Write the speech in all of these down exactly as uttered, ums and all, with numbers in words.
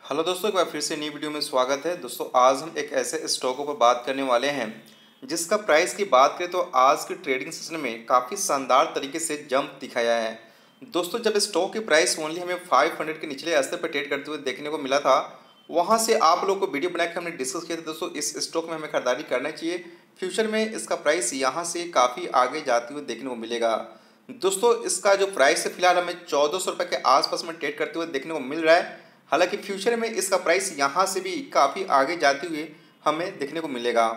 Hello दोस्तों, एक बार फिर से नई वीडियो में स्वागत है। दोस्तों आज हम एक ऐसे स्टॉकों पर बात करने वाले हैं जिसका प्राइस की बात करें तो आज के ट्रेडिंग सेशन में काफ़ी शानदार तरीके से जंप दिखाया है। दोस्तों जब स्टॉक की प्राइस ओनली हमें पाँच सौ के निचले स्तर पर ट्रेड करते हुए देखने को मिला था, वहाँ से आप लोगों को वीडियो बना के हमने डिस्कस किया था दोस्तों इस स्टॉक में हमें खरीदारी करना चाहिए। फ्यूचर में इसका प्राइस यहाँ से काफ़ी आगे जाते हुए देखने को मिलेगा। दोस्तों इसका जो प्राइस है फिलहाल हमें चौदह सौ रुपये के आसपास में ट्रेड करते हुए देखने को मिल रहा है। हालांकि फ्यूचर में इसका प्राइस यहाँ से भी काफ़ी आगे जाते हुए हमें देखने को मिलेगा।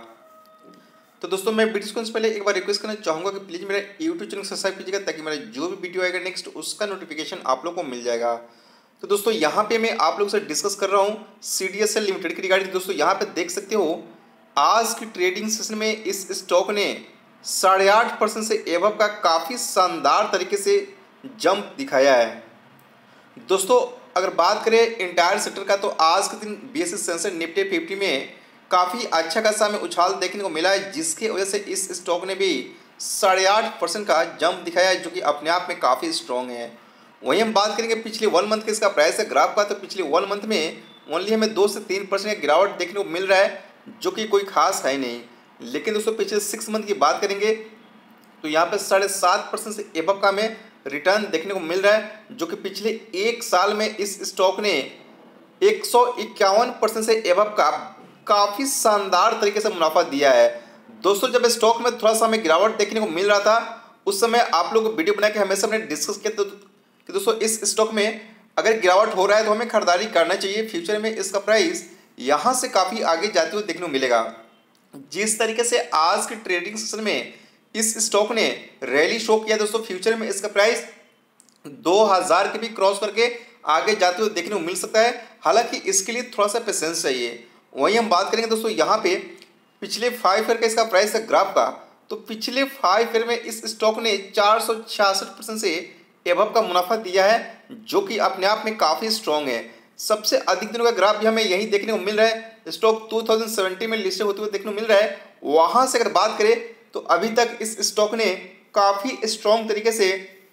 तो दोस्तों मैं वीडियो को पहले एक बार रिक्वेस्ट करना चाहूँगा कि प्लीज़ मेरा यूट्यूब चैनल सब्सक्राइब कीजिएगा ताकि मेरा जो भी वीडियो आएगा नेक्स्ट उसका नोटिफिकेशन आप लोग को मिल जाएगा। तो दोस्तों यहाँ पे मैं आप लोग से डिस्कस कर रहा हूँ C D S L limited की रिगार्डिंग। दोस्तों यहाँ पे देख सकते हो आज की ट्रेडिंग सेशन में इस स्टॉक ने साढ़े आठ परसेंट से एबव का काफ़ी शानदार तरीके से जंप दिखाया है। दोस्तों अगर बात करें इंटायर सेक्टर का तो आज के दिन B S E Sensex Nifty fifty में काफ़ी अच्छा खासा हमें उछाल देखने को मिला है, जिसकी वजह से इस स्टॉक ने भी साढ़े आठ परसेंट का जंप दिखाया है जो कि अपने आप में काफ़ी स्ट्रॉन्ग है। वहीं हम बात करेंगे पिछले वन मंथ के इसका प्राइस है ग्राफ का, तो पिछले वन मंथ में ओनली हमें दो से तीन परसेंट का गिरावट देखने को मिल रहा है जो कि कोई खास है नहीं। लेकिन दोस्तों पिछले सिक्स मंथ की बात करेंगे तो यहाँ पर साढ़े सात परसेंट से एबव का हमें रिटर्न देखने को मिल रहा है, जो कि पिछले एक साल में इस स्टॉक ने एक सौ इक्यावन परसेंट से एबव का काफ़ी शानदार तरीके से मुनाफा दिया है। दोस्तों जब स्टॉक में थोड़ा सा हमें गिरावट देखने को मिल रहा था उस समय आप लोगों को वीडियो बना के हमेशा हमने डिस्कस किया तो कि दोस्तों इस स्टॉक में अगर गिरावट हो रहा है तो हमें खरीदारी करना चाहिए। फ्यूचर में इसका प्राइस यहाँ से काफ़ी आगे जाते हुए देखने को मिलेगा। जिस तरीके से आज के ट्रेडिंग सेशन में इस स्टॉक ने रैली शो किया दोस्तों, फ्यूचर में इसका प्राइस दो हज़ार के भी क्रॉस करके आगे जाते हुए देखने को मिल सकता है। हालांकि इसके लिए थोड़ा सा पेशेंस चाहिए। वहीं हम बात करेंगे दोस्तों यहाँ पे पिछले फाइव ईयर का इसका प्राइस है ग्राफ का, तो पिछले फाइव ईयर में इस स्टॉक ने चार सौ छियासठ परसेंट से एबव का मुनाफा दिया है जो कि अपने आप में काफ़ी स्ट्रॉन्ग है। सबसे अधिक दिनों का ग्राफ भी हमें यही देखने को मिल रहा है। स्टॉक दो हज़ार सत्रह में लिस्टेड होते हुए देखने को मिल रहा है। वहाँ से अगर बात करें तो अभी तक इस स्टॉक ने काफ़ी स्ट्रॉन्ग तरीके से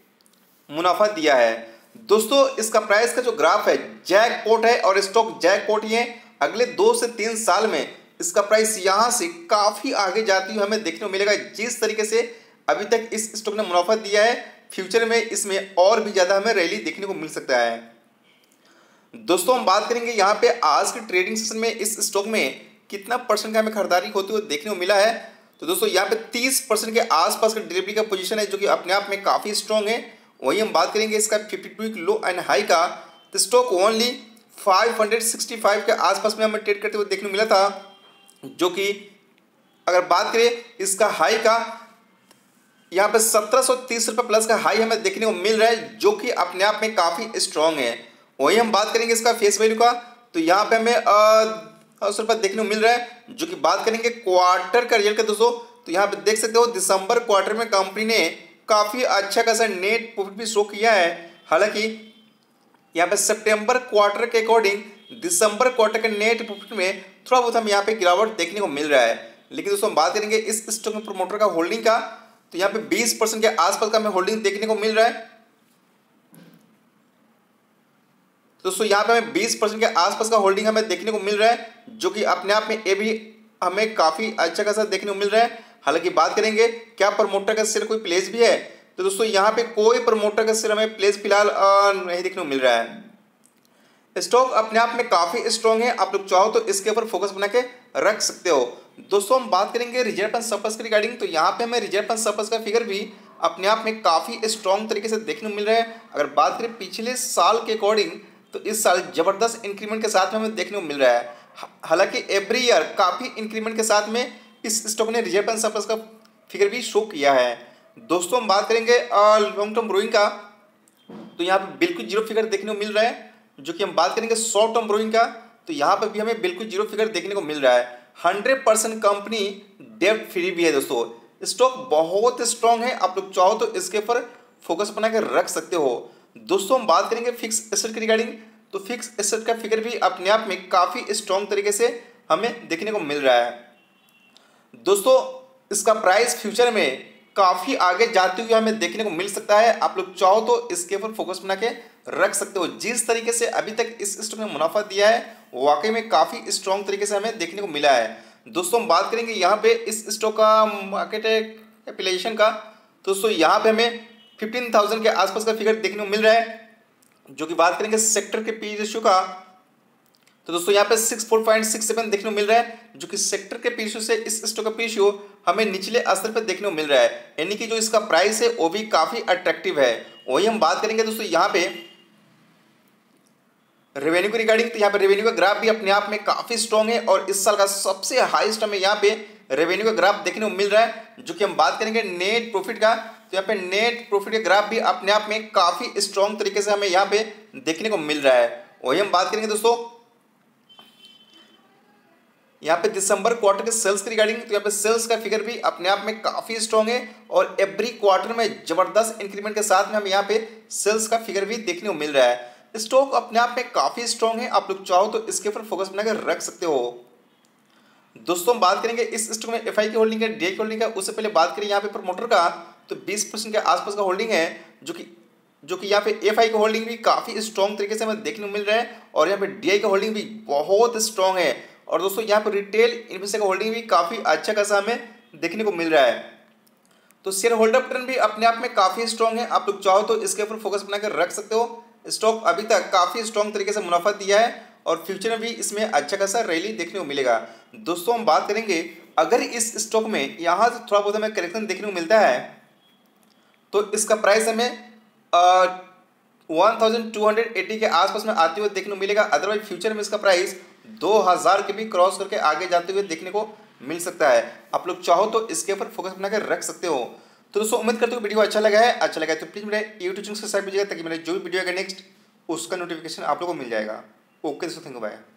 मुनाफा दिया है। दोस्तों इसका प्राइस का जो ग्राफ है जैकपॉट है और स्टॉक जैकपॉट ही है। अगले दो से तीन साल में इसका प्राइस यहाँ से काफ़ी आगे जाती हुई हमें देखने को मिलेगा। जिस तरीके से अभी तक इस स्टॉक ने मुनाफा दिया है फ्यूचर में इसमें और भी ज़्यादा हमें रैली देखने को मिल सकता है। दोस्तों हम बात करेंगे यहाँ पे आज के ट्रेडिंग सेशन में इस स्टॉक में कितना परसेंट का हमें खरीदारी होते हुए देखने को मिला है। तो दोस्तों यहाँ पे तीस परसेंट के आसपास का डिलीवरी का पोजीशन है जो कि अपने आप में काफ़ी स्ट्रॉन्ग है। वहीं हम बात करेंगे इसका बावन वीक लो एंड हाई का, तो स्टॉक ओनली पाँच सौ पैंसठ के आसपास में हमें ट्रेड करते हुए देखने को मिला था, जो कि अगर बात करें इसका हाई का यहाँ पे सत्रह सौ तीस रुपये प्लस का हाई हमें देखने को मिल रहा है जो कि अपने आप में काफ़ी स्ट्रॉन्ग है। वहीं हम बात करेंगे इसका फेस वैल्यू का, तो यहाँ पे हमें सौ रुपये देखने को मिल रहा है जो कि बात करेंगे क्वार्टर का रिजल्ट का दोस्तों, तो यहाँ पे देख सकते हो दिसंबर क्वार्टर में कंपनी ने काफ़ी अच्छा खासा नेट प्रॉफिट भी शो किया है। हालांकि यहाँ पे सितंबर क्वार्टर के अकॉर्डिंग दिसंबर क्वार्टर के नेट प्रॉफिट में थोड़ा बहुत हम यहाँ पे गिरावट देखने को मिल रहा है। लेकिन दोस्तों हम बात करेंगे इस स्टॉक में प्रमोटर का होल्डिंग का, तो यहाँ पे बीस परसेंट के आसपास का हमें होल्डिंग देखने को मिल रहा है। दोस्तों यहाँ पे हमें बीस परसेंट के आसपास का होल्डिंग हमें देखने को मिल रहा है जो कि अपने आप में ये भी हमें काफ़ी अच्छा खासा देखने को मिल रहा है। हालांकि बात करेंगे क्या प्रमोटर का शेयर कोई प्लेस भी है, तो दोस्तों यहाँ पे कोई प्रमोटर का शेयर हमें प्लेस फिलहाल नहीं देखने को मिल रहा है। स्टॉक अपने आप में काफ़ी स्ट्रॉन्ग है, आप लोग चाहो तो इसके ऊपर फोकस बना के रख सकते हो। दोस्तों हम बात करेंगे रिजर्व एंड सरप्लस के रिगार्डिंग, तो यहाँ पे हमें रिजर्व एंड सरप्लस का फिगर भी अपने आप में काफ़ी स्ट्रॉन्ग तरीके से देखने को मिल रहा है। अगर बात करें पिछले साल के अकॉर्डिंग तो इस साल ज़बरदस्त इंक्रीमेंट के साथ में हमें देखने को मिल रहा है। हालांकि एवरी ईयर काफ़ी इंक्रीमेंट के साथ में इस स्टॉक ने रिजर्व एंड सरप्लस का फिगर भी शो किया है। दोस्तों हम बात करेंगे लॉन्ग टर्म ब्रोइंग का, तो यहाँ पे बिल्कुल जीरो फिगर देखने को मिल रहा है। जो कि हम बात करेंगे शॉर्ट टर्म ब्रोइंग का, तो यहाँ पर भी हमें बिल्कुल जीरो फिगर देखने को मिल रहा है। हंड्रेड परसेंट कंपनी डेब्ट फ्री भी है दोस्तों। स्टॉक बहुत स्ट्रॉन्ग है, आप लोग चाहो तो इसके ऊपर फोकस बना के रख सकते हो। दोस्तों हम बात करेंगे फिक्स एसेट की रिगार्डिंग, तो फिक्स एसेट का फिगर भी अपने आप में काफ़ी स्ट्रॉन्ग तरीके से हमें देखने को मिल रहा है। दोस्तों इसका प्राइस फ्यूचर में काफ़ी आगे जाते हुए हमें देखने को मिल सकता है। आप लोग चाहो तो इसके ऊपर फोकस बना के रख सकते हो। जिस तरीके से अभी तक इस स्टॉक ने मुनाफा दिया है वाकई में काफ़ी स्ट्रॉन्ग तरीके से हमें देखने को मिला है। दोस्तों हम बात करेंगे यहाँ पे इस स्टॉक का मार्केट कैपिटलाइजेशन का, तो दोस्तों यहाँ पे हमें फिफ्टीन थाउजेंड के आसपास का फिगर देखने को मिल रहा है। जो कि बात करेंगे सेक्टर के पी रेशियो का, तो दोस्तों यहाँ पे six four point six seven देखने को मिल रहा है, जो कि सेक्टर के पी रेशियो से इस स्टॉक का पी रेशियो हमें निचले स्तर पर देखने को मिल रहा है, यानी कि जो इसका प्राइस है वो भी काफ़ी अट्रैक्टिव है। वही हम बात करेंगे दोस्तों यहाँ पे रेवेन्यू के रिगार्डिंग, तो यहाँ पे रेवेन्यू का ग्राफ भी अपने आप में काफ़ी स्ट्रॉन्ग है और इस साल का सबसे हाईएस्ट हमें यहाँ पे रेवेन्यू का ग्राफ देखने को मिल रहा है। जो कि हम बात करेंगे नेट प्रॉफिट का, तो यहाँ पे नेट प्रॉफिट का ग्राफ भी अपने आप में काफ़ी स्ट्रॉन्ग तरीके से हमें यहाँ पे देखने को मिल रहा है। वही हम बात करेंगे दोस्तों यहाँ पे दिसंबर क्वार्टर के सेल्स की रिगार्डिंग, तो यहाँ पे सेल्स का फिगर भी अपने आप में काफ़ी स्ट्रॉन्ग है और एवरी क्वार्टर में जबरदस्त इंक्रीमेंट के साथ में हमें यहाँ पे सेल्स का फिगर भी देखने को मिल रहा है। स्टॉक अपने आप में काफ़ी स्ट्रॉन्ग है, आप लोग चाहो तो इसके ऊपर फोकस बनाकर रख सकते हो। दोस्तों हम बात करेंगे इस स्टॉक में एफ आई की होल्डिंग है, डी आई की होल्डिंग है। उससे पहले बात करें यहाँ पे प्रमोटर का, तो बीस परसेंट के आसपास का होल्डिंग है, जो कि जो कि यहाँ पे एफ आई का होल्डिंग भी काफ़ी स्ट्रॉन्ग तरीके से हमें देखने को मिल रहा है और यहाँ पे डी आई का होल्डिंग भी बहुत स्ट्रॉन्ग है। और दोस्तों यहाँ पे रिटेल इन्वेस्टर का होल्डिंग भी काफ़ी अच्छा खासा हमें देखने को मिल रहा है। तो शेयर होल्डर पैटर्न भी अपने आप में काफ़ी स्ट्रॉन्ग है, आप लोग चाहो तो इसके ऊपर फोकस बनाकर रख सकते हो। स्टॉक अभी तक काफ़ी स्ट्रॉन्ग तरीके से मुनाफा दिया है और फ्यूचर में भी इसमें अच्छा खासा रैली देखने को मिलेगा। दोस्तों हम बात करेंगे अगर इस स्टॉक में यहाँ से थोड़ा बहुत हमें करेक्शन देखने को मिलता है तो इसका प्राइस हमें one thousand two hundred eighty के आसपास में आते हुए देखने को मिलेगा। अदरवाइज फ्यूचर में इसका प्राइस दो हज़ार के भी क्रॉस करके आगे जाते हुए देखने को मिल सकता है। आप लोग चाहो तो इसके ऊपर फोकस बनाकर रख सकते हो। तो दोस्तों उम्मीद करते हो वीडियो अच्छा लगा है। अच्छा लगा है तो प्लीज़ मेरे यूट्यूब चैनल सब्सक्राइब कीजिएगा ताकि मेरा जो भी वीडियो आएगा नेक्स्ट उसका नोटिफिकेशन आप लोगों को मिल जाएगा। ओके दोस्तों, थैंक यू, बाय।